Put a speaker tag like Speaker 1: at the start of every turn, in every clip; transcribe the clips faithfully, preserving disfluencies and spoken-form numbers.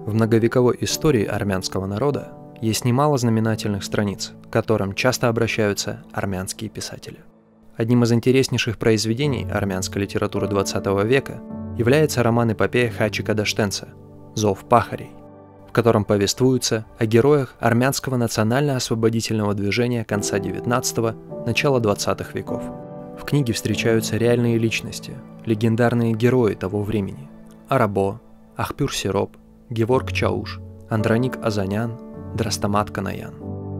Speaker 1: В многовековой истории армянского народа есть немало знаменательных страниц, к которым часто обращаются армянские писатели. Одним из интереснейших произведений армянской литературы двадцатого века является роман-эпопея Хачика Даштенца «Зов пахарей», в котором повествуется о героях армянского национально-освободительного движения конца девятнадцатого – начала двадцатых веков. В книге встречаются реальные личности, легендарные герои того времени – Арабо, Ахпюр Сироп, Геворг Чауш, Андроник Азанян, Драстамат Канаян.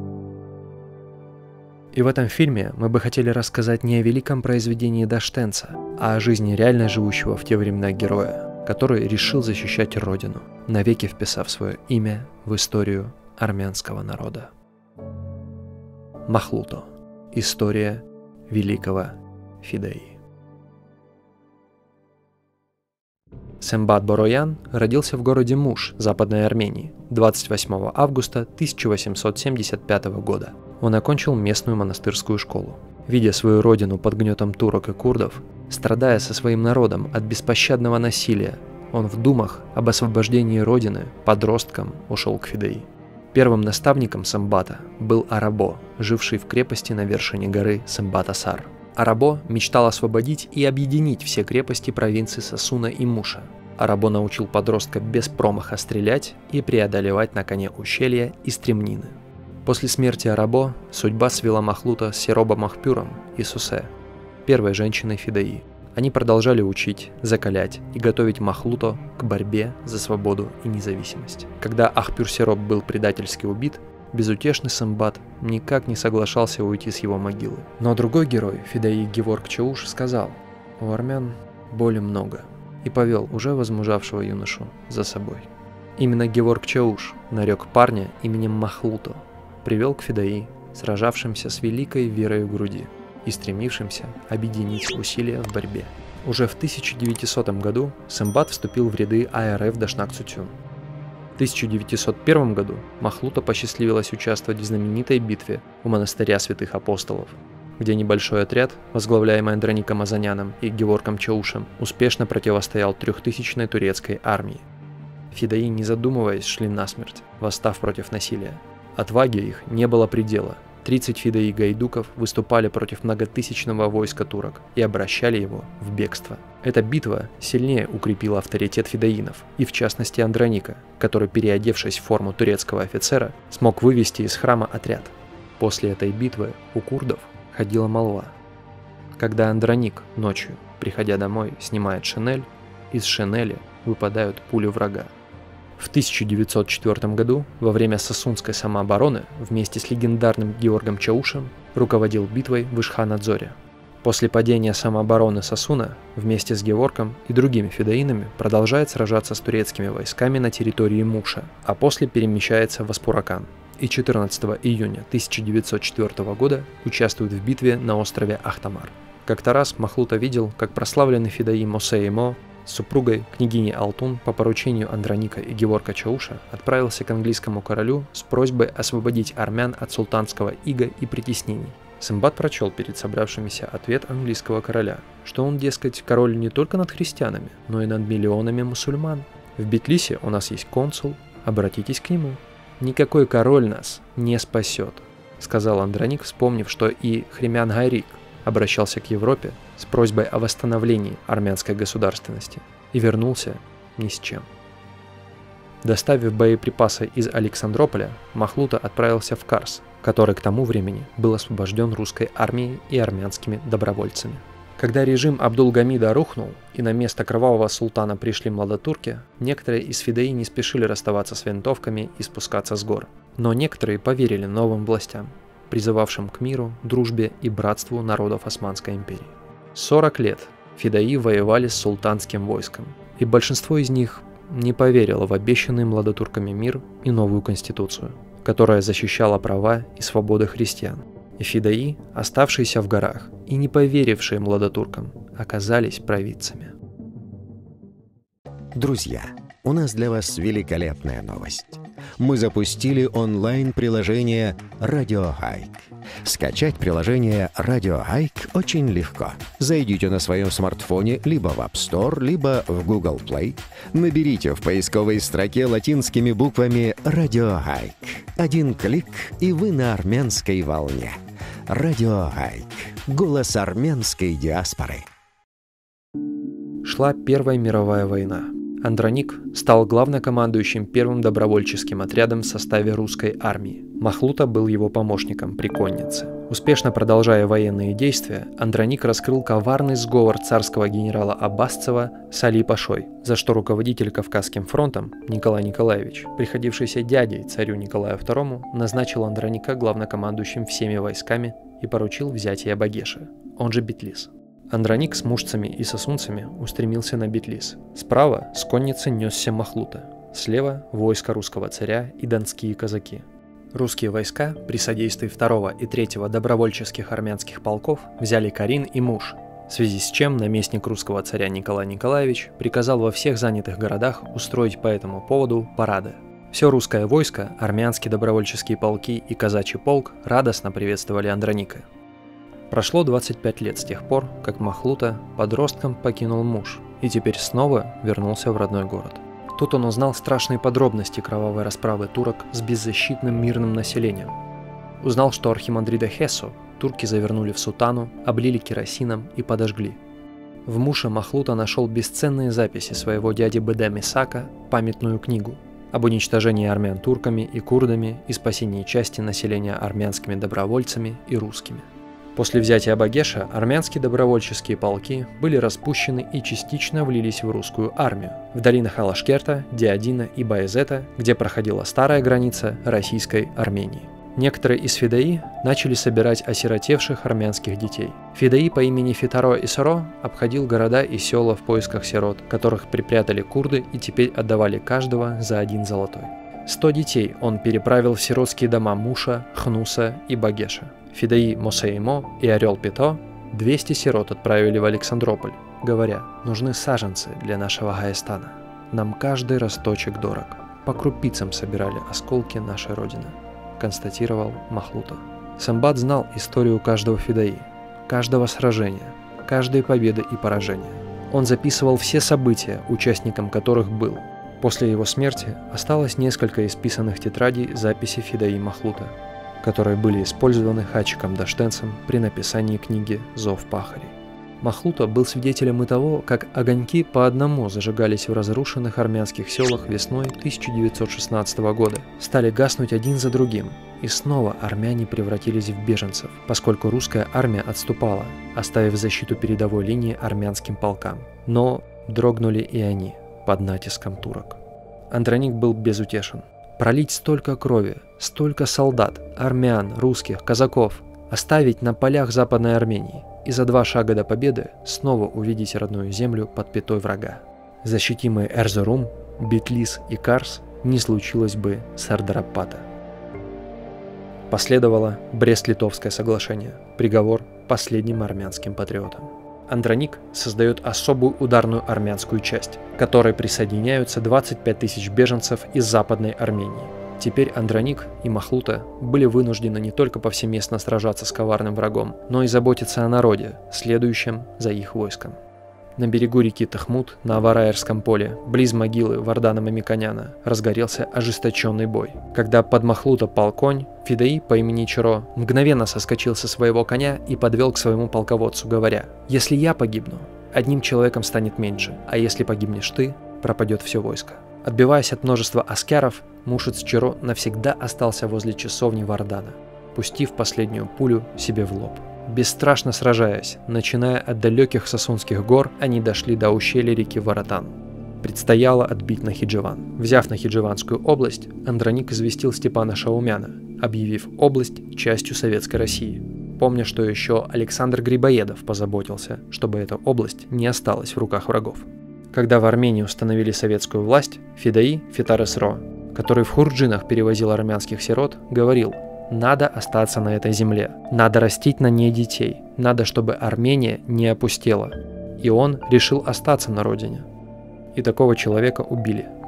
Speaker 1: И в этом фильме мы бы хотели рассказать не о великом произведении Даштенца, а о жизни реально живущего в те времена героя, который решил защищать родину, навеки вписав свое имя в историю армянского народа. Махлуто. История великого Фидаи. Сембат Бороян родился в городе Муш, Западной Армении, двадцать восьмого августа тысяча восемьсот семьдесят пятого года. Он окончил местную монастырскую школу. Видя свою родину под гнетом турок и курдов, страдая со своим народом от беспощадного насилия, он в думах об освобождении родины подростком ушел к Фидаи. Первым наставником Сембата был Арабо, живший в крепости на вершине горы Сембат-Асар. Арабо мечтал освободить и объединить все крепости провинции Сасуна и Муша. Арабо научил подростка без промаха стрелять и преодолевать на коне ущелья и стремнины. После смерти Арабо судьба свела Махлута с Сиробом Ахпюром и Сусе, первой женщиной Фидаи. Они продолжали учить, закалять и готовить Махлуто к борьбе за свободу и независимость. Когда Ахпюр Сироп был предательски убит, безутешный Сембат никак не соглашался уйти с его могилы. Но другой герой, Фидаи Геворг Чауш, сказал: «У армян боли много», и повел уже возмужавшего юношу за собой. Именно Геворг Чауш нарек парня именем Махлуто, привел к Фидаи, сражавшимся с великой верой в груди и стремившимся объединить усилия в борьбе. Уже в тысяча девятисотом году Сембат вступил в ряды АРФ Дашнак-Цутюн. В тысяча девятьсот первом году Махлуто посчастливилось участвовать в знаменитой битве у монастыря святых апостолов, где небольшой отряд, возглавляемый Андроником Азаняном и Геворгом Чаушем, успешно противостоял трехтысячной турецкой армии. Фидаи, не задумываясь, шли насмерть, восстав против насилия. Отваге их не было предела. тридцать фидаи-гайдуков выступали против многотысячного войска турок и обращали его в бегство. Эта битва сильнее укрепила авторитет фидаинов, и в частности Андроника, который, переодевшись в форму турецкого офицера, смог вывести из храма отряд. После этой битвы у курдов ходила молва. Когда Андроник ночью, приходя домой, снимает шинель, из шинели выпадают пули врага. В тысяча девятьсот четвёртом году, во время Сасунской самообороны, вместе с легендарным Геворгом Чаушем руководил битвой в Ишхан-Адзоре. После падения самообороны Сасуна, вместе с Геворгом и другими фидаинами продолжает сражаться с турецкими войсками на территории Муша, а после перемещается в Аспуракан. И четырнадцатого июня тысяча девятьсот четвёртого года участвует в битве на острове Ахтамар. Как-то раз Махлуто видел, как прославленный фидаи Мосе Имо с супругой, княгиней Алтун, по поручению Андроника и Геворга Чауша отправился к английскому королю с просьбой освободить армян от султанского ига и притеснений. Сембат прочел перед собравшимися ответ английского короля, что он, дескать, король не только над христианами, но и над миллионами мусульман. В Битлисе у нас есть консул, обратитесь к нему. «Никакой король нас не спасет», — сказал Андроник, вспомнив, что и Хремян Гайрик обращался к Европе с просьбой о восстановлении армянской государственности и вернулся ни с чем. Доставив боеприпасы из Александрополя, Махлуто отправился в Карс, который к тому времени был освобожден русской армией и армянскими добровольцами. Когда режим Абдулгамида рухнул и на место кровавого султана пришли младотурки, некоторые из фидаи не спешили расставаться с винтовками и спускаться с гор. Но некоторые поверили новым властям, призывавшим к миру, дружбе и братству народов Османской империи. сорок лет фидаи воевали с султанским войском, и большинство из них не поверило в обещанный младотурками мир и новую конституцию, которая защищала права и свободы христиан. И фидаи, оставшиеся в горах и не поверившие младотуркам, оказались провидцами.
Speaker 2: Друзья, у нас для вас великолепная новость. мы запустили онлайн-приложение «Радио Хайк». Скачать приложение «Радио Хайк» очень легко. Зайдите на своем смартфоне либо в App Store, либо в Google Play. Наберите в поисковой строке латинскими буквами «Радио Хайк». Один клик, и вы на армянской волне. «Радио Хайк» — голос армянской диаспоры.
Speaker 1: Шла Первая мировая война. Андроник стал главнокомандующим первым добровольческим отрядом в составе русской армии. Махлута был его помощником при коннице. Успешно продолжая военные действия, Андроник раскрыл коварный сговор царского генерала Аббасцева с Али Пашой, за что руководитель Кавказским фронтом Николай Николаевич, приходившийся дядей царю Николаю второму, назначил Андроника главнокомандующим всеми войсками и поручил взятие Багеша, он же Бетлис. Андроник с мушцами и сосунцами устремился на Бетлис. Справа с конницы несся Махлута, слева войско русского царя и донские казаки. Русские войска при содействии второго и третьего добровольческих армянских полков взяли Карин и Муш, в связи с чем наместник русского царя Николай Николаевич приказал во всех занятых городах устроить по этому поводу парады. Все русское войско, армянские добровольческие полки и казачий полк радостно приветствовали Андроника. Прошло двадцать пять лет с тех пор, как Махлута подростком покинул Муш и теперь снова вернулся в родной город. Тут он узнал страшные подробности кровавой расправы турок с беззащитным мирным населением. Узнал, что архимандрита Хесу турки завернули в сутану, облили керосином и подожгли. В Муше Махлута нашел бесценные записи своего дяди Беде Мисака, памятную книгу об уничтожении армян турками и курдами и спасении части населения армянскими добровольцами и русскими. После взятия Багеша армянские добровольческие полки были распущены и частично влились в русскую армию в долинах Алашкерта, Диадина и Баязета, где проходила старая граница российской Армении. Некоторые из фидаи начали собирать осиротевших армянских детей. Фидаи по имени Фитаро Исаро обходил города и села в поисках сирот, которых припрятали курды и теперь отдавали каждого за один золотой. Сто детей он переправил в сиротские дома Муша, Хнуса и Багеша. Фидаи Мосеймо и Орел Пито двести сирот отправили в Александрополь, говоря: «Нужны саженцы для нашего Гаестана. Нам каждый росточек дорог. По крупицам собирали осколки нашей Родины», констатировал Махлута. Самбат знал историю каждого фидаи, каждого сражения, каждой победы и поражения. Он записывал все события, участником которых был. После его смерти осталось несколько исписанных тетрадей записей фидаи Махлута, которые были использованы Хачиком Даштенцем при написании книги «Зов Пахари». Махлута был свидетелем и того, как огоньки по одному зажигались в разрушенных армянских селах весной тысяча девятьсот шестнадцатого года, стали гаснуть один за другим, и снова армяне превратились в беженцев, поскольку русская армия отступала, оставив защиту передовой линии армянским полкам. Но дрогнули и они под натиском турок. Андроник был безутешен. Пролить столько крови, столько солдат, армян, русских, казаков, оставить на полях Западной Армении и за два шага до победы снова увидеть родную землю под пятой врага. Защитимые Эрзурум, Бетлис и Карс не случилось бы с Ардарапата. Последовало Брест-Литовское соглашение, приговор последним армянским патриотам. Андроник создает особую ударную армянскую часть, к которой присоединяются двадцать пять тысяч беженцев из Западной Армении. Теперь Андроник и Махлута были вынуждены не только повсеместно сражаться с коварным врагом, но и заботиться о народе, следующем за их войском. На берегу реки Тахмут, на Авараерском поле, близ могилы Вардана Мамиконяна, разгорелся ожесточенный бой. Когда под Махлута пал конь, фидаи по имени Чаро мгновенно соскочил со своего коня и подвел к своему полководцу, говоря: «Если я погибну, одним человеком станет меньше, а если погибнешь ты, пропадет все войско». Отбиваясь от множества аскяров, Мушец Чаро навсегда остался возле часовни Вардана, пустив последнюю пулю себе в лоб. Бесстрашно сражаясь, начиная от далеких Сосунских гор, они дошли до ущелья реки Варатан. Предстояло отбить Нахидживан. Взяв Нахидживанскую область, Андроник известил Степана Шаумяна, объявив область частью Советской России, помня, что еще Александр Грибоедов позаботился, чтобы эта область не осталась в руках врагов. Когда в Армении установили советскую власть, фидаи Фитар Исро, который в Хурджинах перевозил армянских сирот, говорил: «Надо остаться на этой земле, надо растить на ней детей, надо, чтобы Армения не опустела». И он решил остаться на родине. И такого человека убили,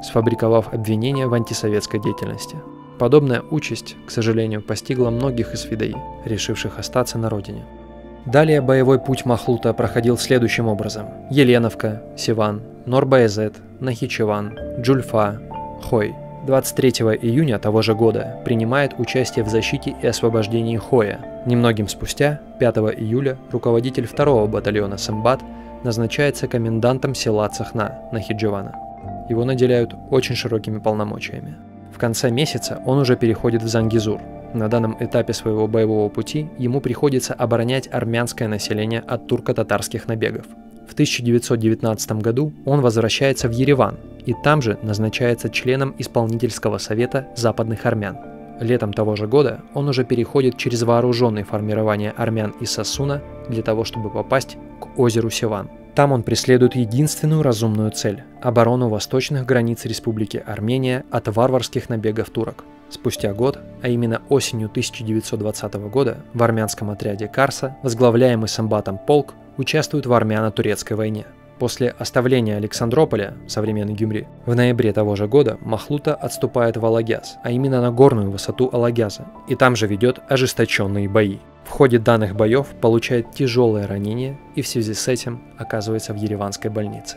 Speaker 1: сфабриковав обвинения в антисоветской деятельности. Подобная участь, к сожалению, постигла многих из фидаи, решивших остаться на родине. Далее боевой путь Махлута проходил следующим образом: Еленовка, Севан, Нор-Баязет, Нахичеван, Джульфа, Хой. двадцать третьего июня того же года принимает участие в защите и освобождении Хоя. Немногим спустя, пятого июля, руководитель второго батальона Сымбат назначается комендантом села Цахна, Нахичевана. Его наделяют очень широкими полномочиями. В конце месяца он уже переходит в Зангизур. На данном этапе своего боевого пути ему приходится оборонять армянское население от турко-татарских набегов. В тысяча девятьсот девятнадцатом году он возвращается в Ереван и там же назначается членом исполнительского совета западных армян. Летом того же года он уже переходит через вооруженные формирования армян из Сассуна для того, чтобы попасть к озеру Севан. Там он преследует единственную разумную цель – оборону восточных границ Республики Армения от варварских набегов турок. Спустя год, а именно осенью тысяча девятьсот двадцатого года, в армянском отряде Карса, возглавляемый Сымбатом полк, участвует в армяно-турецкой войне. После оставления Александрополя, современный Гюмри, в ноябре того же года Махлута отступает в Алагяз, а именно на горную высоту Алагяза, и там же ведет ожесточенные бои. В ходе данных боев получает тяжелое ранение и в связи с этим оказывается в ереванской больнице.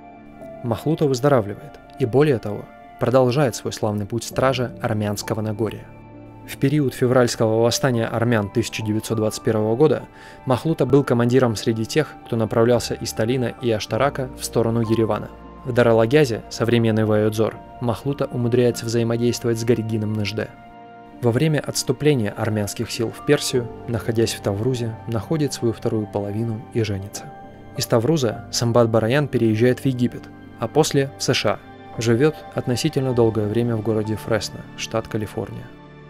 Speaker 1: Махлута выздоравливает и, более того, продолжает свой славный путь стража армянского Нагорья. В период февральского восстания армян тысяча девятьсот двадцать первого года Махлута был командиром среди тех, кто направлялся из Талина и Аштарака в сторону Еревана. В Дар-Алагязе, современный Вайодзор, Махлута умудряется взаимодействовать с Горегином Нежде. Во время отступления армянских сил в Персию, находясь в Таврузе, находит свою вторую половину и женится. Из Тавруза Сымбат Бараян переезжает в Египет, а после в США. Живет относительно долгое время в городе Фресно, штат Калифорния.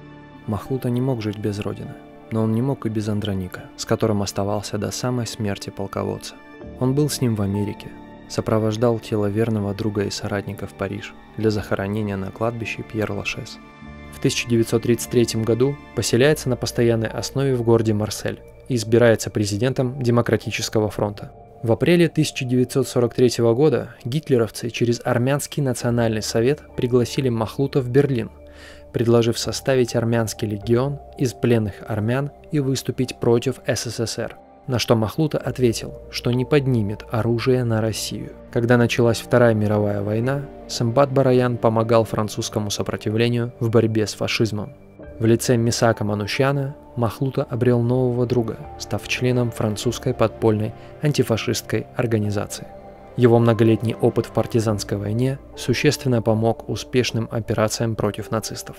Speaker 1: Махлута не мог жить без родины, но он не мог и без Андроника, с которым оставался до самой смерти полководца. Он был с ним в Америке, сопровождал тело верного друга и соратника в Париж для захоронения на кладбище Пьер-Лашез. В тысяча девятьсот тридцать третьем году поселяется на постоянной основе в городе Марсель и избирается президентом Демократического фронта. В апреле тысяча девятьсот сорок третьего года гитлеровцы через Армянский национальный совет пригласили Махлута в Берлин, предложив составить армянский легион из пленных армян и выступить против СССР, на что Махлута ответил, что не поднимет оружие на Россию. Когда началась Вторая мировая война, Сымбат Бараян помогал французскому сопротивлению в борьбе с фашизмом. В лице Мисака Манушяна Махлута обрел нового друга, став членом французской подпольной антифашистской организации. Его многолетний опыт в партизанской войне существенно помог успешным операциям против нацистов.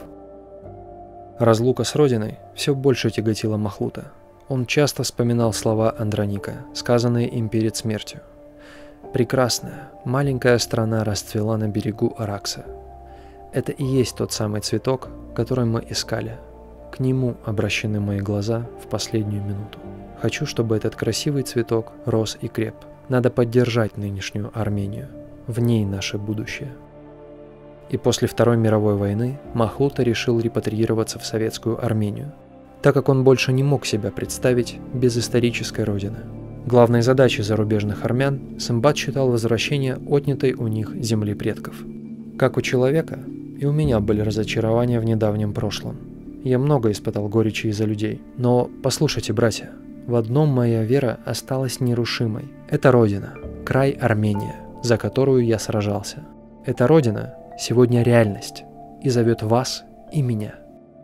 Speaker 1: Разлука с родиной все больше тяготила Махлута. Он часто вспоминал слова Андроника, сказанные им перед смертью. «Прекрасная, маленькая страна расцвела на берегу Аракса. Это и есть тот самый цветок, который мы искали. К нему обращены мои глаза в последнюю минуту. Хочу, чтобы этот красивый цветок рос и креп. Надо поддержать нынешнюю Армению. В ней наше будущее». И после Второй мировой войны Махлута решил репатриироваться в советскую Армению, так как он больше не мог себя представить без исторической родины. Главной задачей зарубежных армян Сымбат считал возвращение отнятой у них земли предков. Как у человека, и у меня были разочарования в недавнем прошлом. Я много испытал горечи из-за людей. Но послушайте, братья, в одном моя вера осталась нерушимой. Это Родина, край Армения, за которую я сражался. Эта Родина сегодня реальность и зовет вас и меня.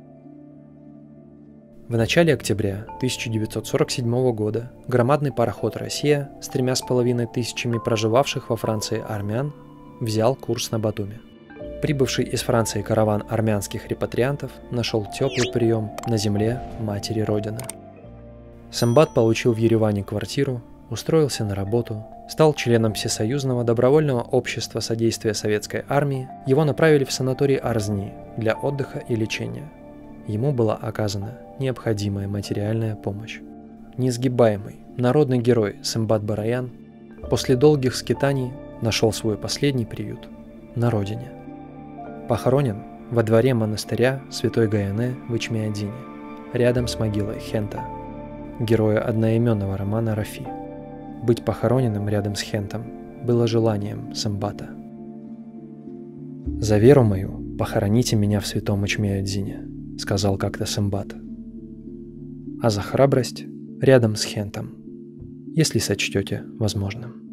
Speaker 1: В начале октября тысяча девятьсот сорок седьмого года громадный пароход «Россия» с тремя с половиной тысячами проживавших во Франции армян взял курс на Батуми. Прибывший из Франции караван армянских репатриантов нашел теплый прием на земле матери Родины. Сымбат получил в Ереване квартиру, устроился на работу, стал членом Всесоюзного добровольного общества содействия советской армии, его направили в санаторий Арзни для отдыха и лечения. Ему была оказана необходимая материальная помощь. Несгибаемый народный герой Сымбат Бараян после долгих скитаний нашел свой последний приют на родине. Похоронен во дворе монастыря Святой Гаяне в Ичмиадине, рядом с могилой Хента, героя одноименного романа Рафи. Быть похороненным рядом с Хентом было желанием Сымбата. «За веру мою похороните меня в святом Ичмеадзине», — сказал как-то Симбад. «А за храбрость рядом с Хентом, если сочтете возможным».